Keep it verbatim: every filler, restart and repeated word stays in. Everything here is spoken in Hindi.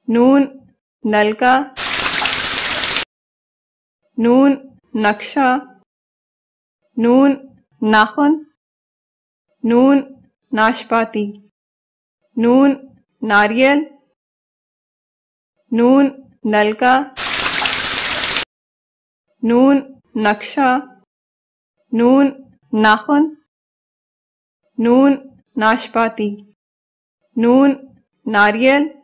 नून नलका, नून नक्शा, नून नाखून, नून नाशपाती, नून नारियल, नून नलका, नून नक्शा, नून नाखून, नून नाशपाती, नून नारियल,